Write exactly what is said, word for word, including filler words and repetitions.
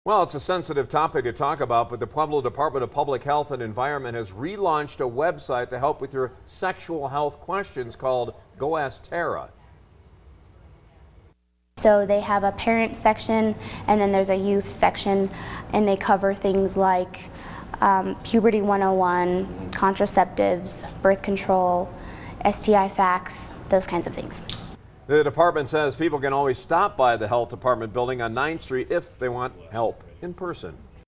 Well, it's a sensitive topic to talk about, but the Pueblo Department of Public Health and Environment has relaunched a website to help with your sexual health questions called Go Ask Tara. So they have a parent section and then there's a youth section, and they cover things like um, puberty one oh one, contraceptives, birth control, S T I facts, those kinds of things. The department says people can always stop by the health department building on ninth street if they want help in person.